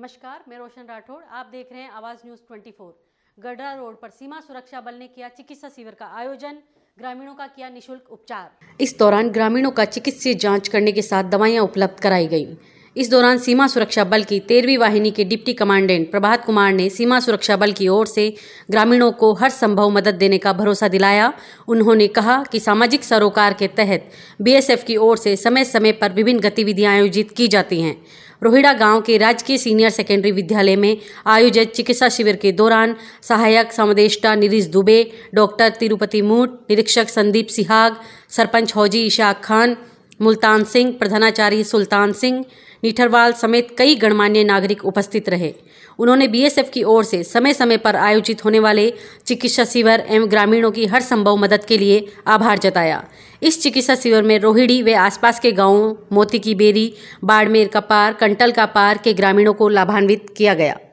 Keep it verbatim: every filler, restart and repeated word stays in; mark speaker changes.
Speaker 1: नमस्कार, मैं रोशन राठौड़। आप देख रहे हैं आवाज न्यूज चौबीस। गढ़ा रोड पर सीमा सुरक्षा बल ने किया चिकित्सा शिविर का आयोजन, ग्रामीणों का किया निशुल्क उपचार। इस दौरान ग्रामीणों का चिकित्सीय जांच करने के साथ दवाइयां उपलब्ध कराई गईं। इस दौरान सीमा सुरक्षा बल की तेरहवीं वाहिनी के डिप्टी कमांडेंट प्रभात कुमार ने सीमा सुरक्षा बल की ओर से ग्रामीणों को हर संभव मदद देने का भरोसा दिलाया। उन्होंने कहा कि सामाजिक सरोकार के तहत बीएसएफ की ओर से समय समय पर विभिन्न गतिविधियां आयोजित की जाती हैं। रोहिड़ा गांव के राजकीय सीनियर सेकेंडरी विद्यालय में आयोजित चिकित्सा शिविर के दौरान सहायक समदेष्टा निरीश दुबे, डॉक्टर तिरुपति मूट, निरीक्षक संदीप सिहाग, सरपंच हौजी इशाक खान, मुल्तान सिंह, प्रधानाचार्य सुल्तान सिंह, निठरवाल समेत कई गणमान्य नागरिक उपस्थित रहे। उन्होंने बीएसएफ की ओर से समय समय पर आयोजित होने वाले चिकित्सा शिविर एवं ग्रामीणों की हर संभव मदद के लिए आभार जताया। इस चिकित्सा शिविर में रोहिड़ी व आसपास के गांवों मोती की बेरी, बाड़मेर का पार, कंटल का पार के ग्रामीणों को लाभान्वित किया गया।